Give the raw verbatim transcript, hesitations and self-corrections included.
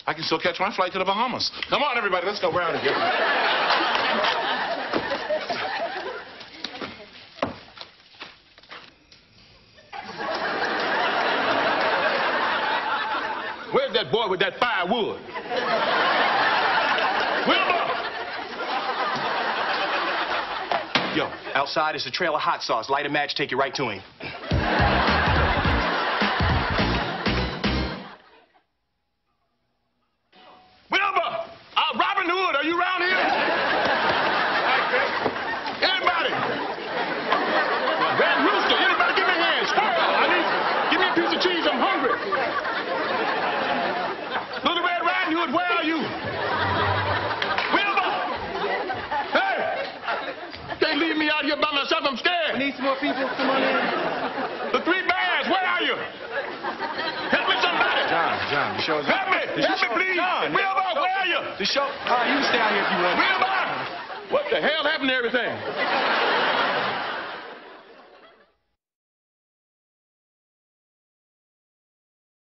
I can still catch my flight to the Bahamas. Come on, everybody, let's go. We're out of here. Where's that boy with that firewood? Wilbur! Yo, outside is a trail of hot sauce. Light a match, take you right to him. Wilbur! Uh, Robin Hood, are you around here? Anybody? Red Rooster, anybody give me a hand? Squirrel, I need, give me a piece of cheese, I'm hungry. Little Red Riding Hood, where are you? Wilbur! Hey! Can't leave me out here by myself, I'm scared. We need some more people. Come on in. The Three Bears, where are you? Help me, somebody! John, John, the show's Help me! Help me, please! John, Wilbur, where are you? The show. All right, you can stay out here if you want. Wilbur! What the hell happened to everything?